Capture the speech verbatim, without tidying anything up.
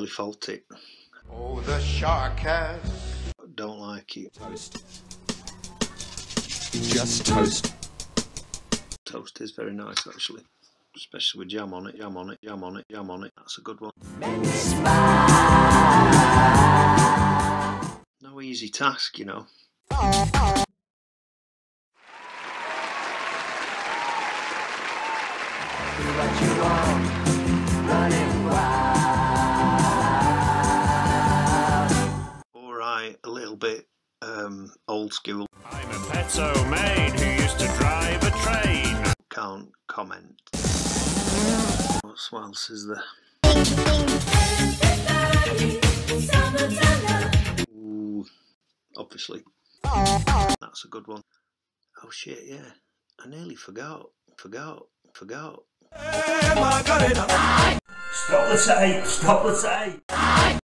really fault it. Oh, the shark has. Don't like it. Toast. Just toast. Toast is very nice actually. Especially with jam on it, jam on it, jam on it, jam on it. That's a good one. No easy task, you know. Alright, a little bit um, old school. I'm a petso maid who used to drive a train. Can't comment. What else is there? Ooh, obviously. That's a good one. Oh shit, yeah. I nearly forgot. Forgot. Forgot. Stop the tape! Stop the tape!